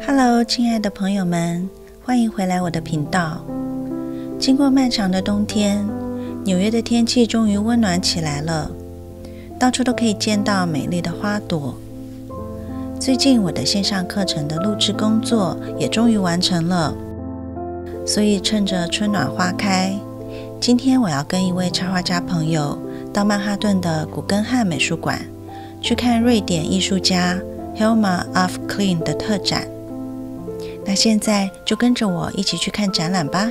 Hello， 亲爱的朋友们，欢迎回来我的频道。经过漫长的冬天，纽约的天气终于温暖起来了，到处都可以见到美丽的花朵。最近我的线上课程的录制工作也终于完成了，所以趁着春暖花开，今天我要跟一位插画家朋友到曼哈顿的古根汉美术馆去看瑞典艺术家 Hilma af Klint 的特展。那现在就跟着我一起去看展览吧。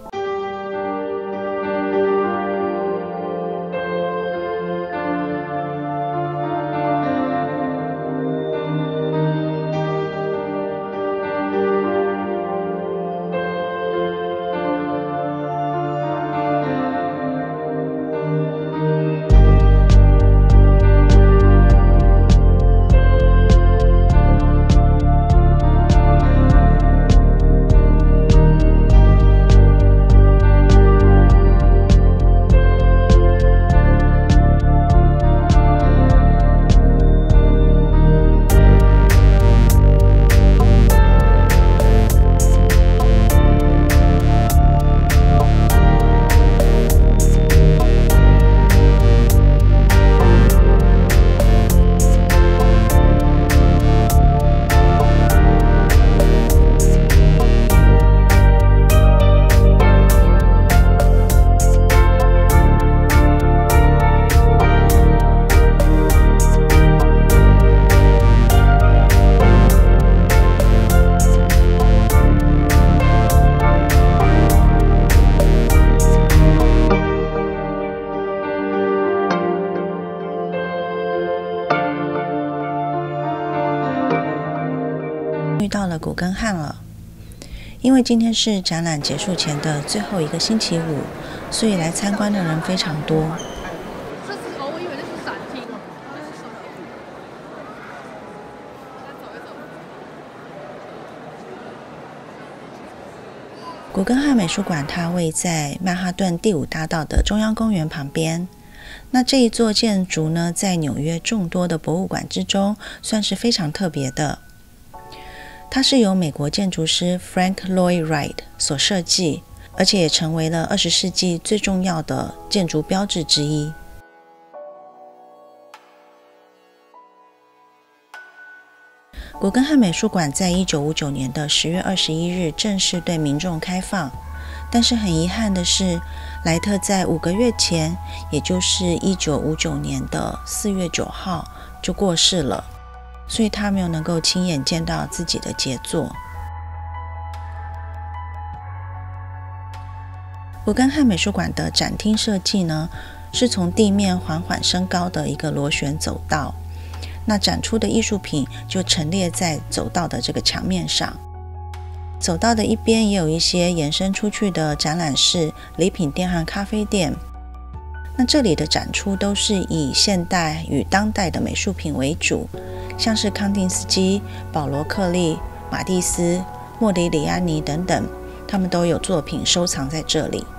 遇到了古根汉了，因为今天是展览结束前的最后一个星期五，所以来参观的人非常多。 我以为那是展厅哦。 古根汉美术馆它位在曼哈顿第5大道的中央公园旁边。那这一座建筑呢，在纽约众多的博物馆之中，算是非常特别的。它是由美国建筑师 Frank Lloyd Wright 所设计，而且也成为了20世纪最重要的建筑标志之一。古根汉美术馆在1959年的10月21日正式对民众开放，但是很遗憾的是，莱特在5个月前，也就是1959年的4月9号就过世了。所以他没有能够亲眼见到自己的杰作。古根汉美术馆的展厅设计呢，是从地面缓缓升高的一个螺旋走道，那展出的艺术品就陈列在走道的这个墙面上。走道的一边也有一些延伸出去的展览室、礼品店和咖啡店。那这里的展出都是以现代与当代的美术品为主，像是康定斯基、保罗克利、马蒂斯、莫迪里安尼等等，他们都有作品收藏在这里。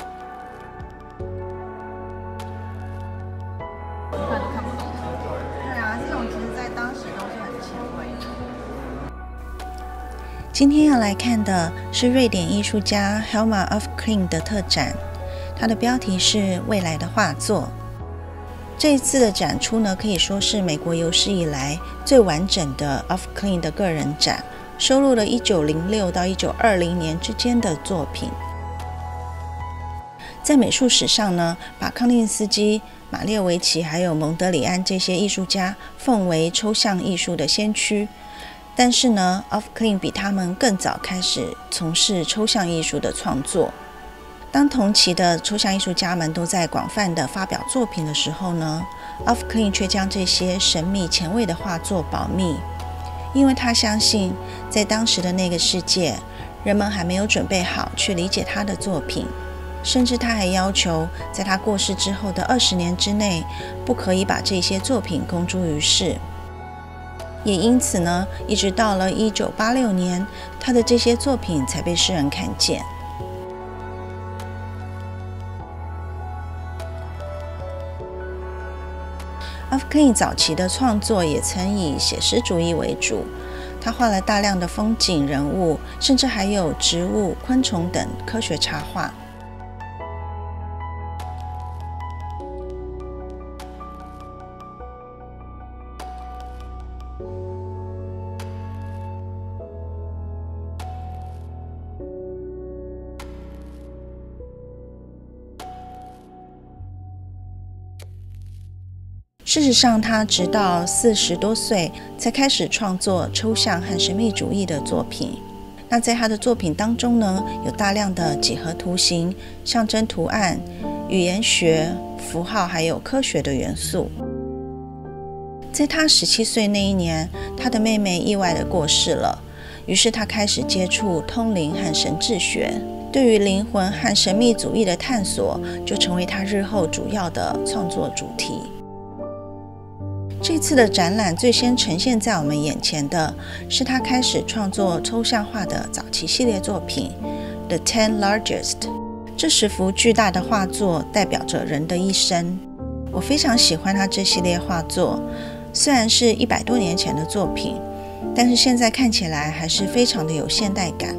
看都看不懂。对啊，这种其实在当时都是很前卫的。 今天要来看的是瑞典艺术家 Hilma af Klint 的特展，它的标题是未来的画作。这一次的展出呢，可以说是美国有史以来最完整的 af Klint 的个人展，收录了1906到1920年之间的作品。在美术史上呢，把康定斯基、马列维奇还有蒙德里安这些艺术家奉为抽象艺术的先驱，但是呢 af Klint 比他们更早开始从事抽象艺术的创作。当同期的抽象艺术家们都在广泛的发表作品的时候呢， af Klint 却将这些神秘前卫的画作保密，因为他相信在当时的那个世界，人们还没有准备好去理解他的作品，甚至他还要求在他过世之后的20年之内，不可以把这些作品公诸于世。也因此呢，一直到了1986年，他的这些作品才被世人看见。af Klint 早期的创作也曾以写实主义为主， 他画了大量的风景、人物，甚至还有植物、昆虫等科学插画。事实上，他直到40多岁才开始创作抽象和神秘主义的作品。那在他的作品当中呢，有大量的几何图形、象征图案、语言学、符号，还有科学的元素。在他17岁那一年，他的妹妹意外地过世了，于是他开始接触通灵和神智学，对于灵魂和神秘主义的探索就成为他日后主要的创作主题。这次的展览最先呈现在我们眼前的是他开始创作抽象画的早期系列作品 The 10 Largest。 这10幅巨大的画作代表着人的一生。我非常喜欢他这系列画作，虽然是100多年前的作品，但是现在看起来还是非常的有现代感。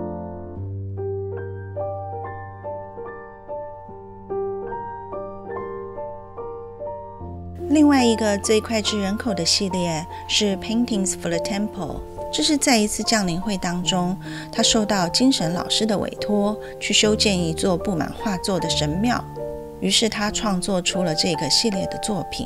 另外一个最脍炙人口的系列是 Paintings for the Temple。 这是在一次降临会当中，他受到精神老师的委托，去修建一座布满画作的神庙，于是他创作出了这个系列的作品。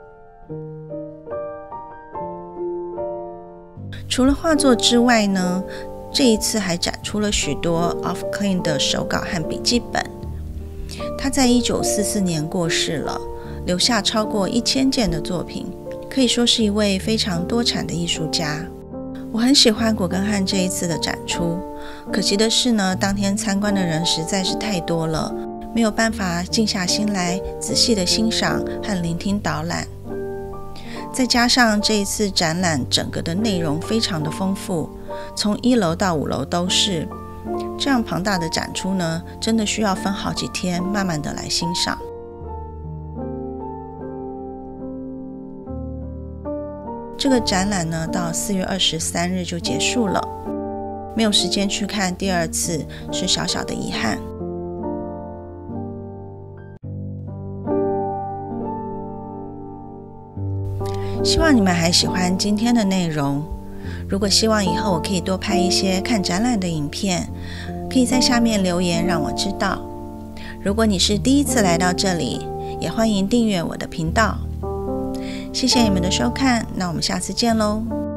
除了画作之外呢，这一次还展出了许多 Off Klein 的手稿和笔记本。他在1944年过世了，留下超过1000件的作品，可以说是一位非常多产的艺术家。我很喜欢果根汉这一次的展出，可惜的是呢，当天参观的人实在是太多了，没有办法静下心来仔细的欣赏和聆听导览。再加上这一次展览整个的内容非常的丰富，从1楼到5楼都是，这样庞大的展出呢，真的需要分好几天慢慢的来欣赏。这个展览呢，到4月23日就结束了，没有时间去看第2次，是小小的遗憾。希望你们还喜欢今天的内容。如果希望以后我可以多拍一些看展览的影片，可以在下面留言让我知道。如果你是第一次来到这里，也欢迎订阅我的频道。谢谢你们的收看，那我们下次见喽。